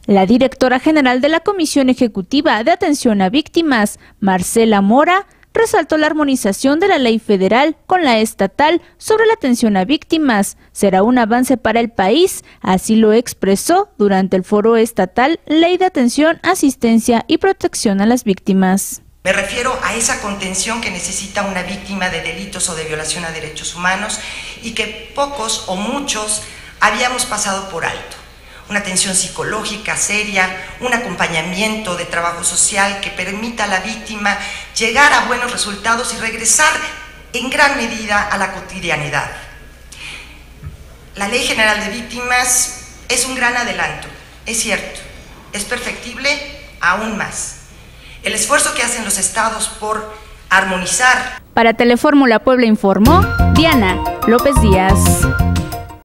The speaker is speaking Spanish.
La directora general de la Comisión Ejecutiva de Atención a Víctimas, Marcela Mora, resaltó la armonización de la ley federal con la estatal sobre la atención a víctimas. Será un avance para el país, así lo expresó durante el foro estatal Ley de Atención, Asistencia y Protección a las Víctimas. Me refiero a esa contención que necesita una víctima de delitos o de violación a derechos humanos y que pocos o muchos habíamos pasado por alto. Una atención psicológica seria, un acompañamiento de trabajo social que permita a la víctima llegar a buenos resultados y regresar en gran medida a la cotidianidad. La Ley General de Víctimas es un gran adelanto, es cierto, es perfectible aún más. El esfuerzo que hacen los estados por armonizar. Para Telefórmula Puebla informó Diana López Díaz.